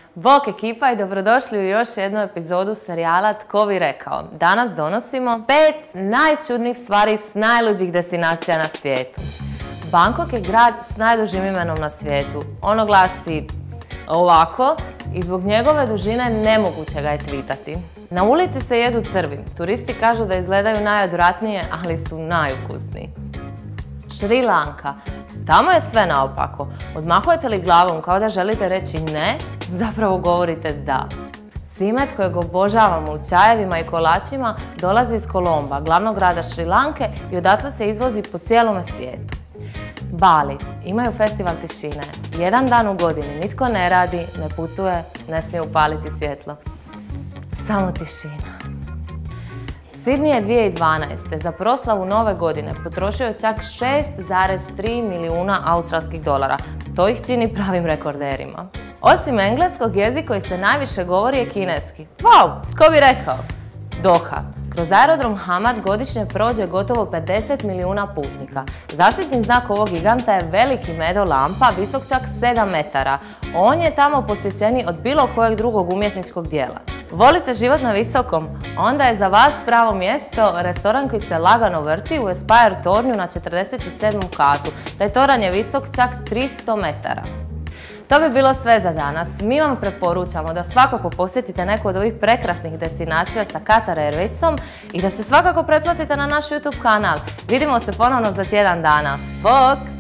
Bok ekipa i dobrodošli u još jednu epizodu serijala Tko bi rekao. Danas donosimo 5 najčudnijih stvari s najluđih destinacija na svijetu. Bangkok je grad s najdužim imenom na svijetu. Ono glasi ovako i zbog njegove dužine nemoguće ga je tweetati. Na ulici se jedu crvi. Turisti kažu da izgledaju najodvratnije, ali su najukusniji. Šri Lanka. Tamo je sve naopako. Odmahujete li glavom kao da želite reći ne, zapravo govorite da. Cimet kojeg obožavamo u čajevima i kolačima dolazi iz Kolomba, glavnog grada Šri Lanke, i odatle se izvozi po cijelome svijetu. Bali. Imaju festival tišine. Jedan dan u godini nitko ne radi, ne putuje, ne smije upaliti svjetlo. Samo tišina. Sydney je 2012. za proslavu nove godine potrošio čak 6,3 milijuna australskih dolara. To ih čini pravim rekorderima. Osim engleskog, jezik koji se najviše govori je kineski. Wow, tko bi rekao? Doha. Kroz aerodrom Hamad godišnje prođe gotovo 50 milijuna putnika. Zaštitni znak ovog giganta je veliki medo lampa, visok čak 7 metara. On je tamo posjećeniji od bilo kojeg drugog umjetničkog dijela. Volite život na visokom? Onda je za vas pravo mjesto restoran koji se lagano vrti u Aspire tornju na 47. katu. Taj toranj je visok čak 300 metara. To bi bilo sve za danas. Mi vam preporučamo da svakako posjetite neku od ovih prekrasnih destinacija sa Qatar Airwaysom i da se svakako pretplatite na naš YouTube kanal. Vidimo se ponovno za tjedan dana. Bok!